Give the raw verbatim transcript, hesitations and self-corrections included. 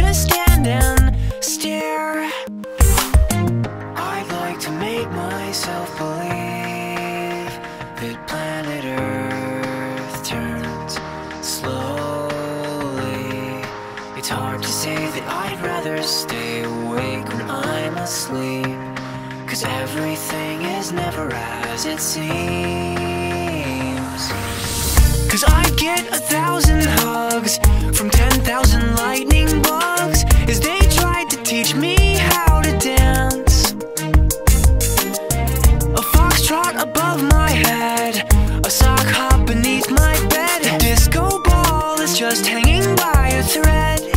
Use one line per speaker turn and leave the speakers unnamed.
just stand and stare. I'd like to make myself believe that planet Earth turns slowly. It's hard to say that I'd rather stay awake when I'm asleep, 'cause everything is never as it seems. 'Cause I get a thousand hugs from ten thousand lightning bugs as they tried to teach me how to dance. A foxtrot above my head, a sock hop beneath my bed, a disco ball is just hanging by a thread.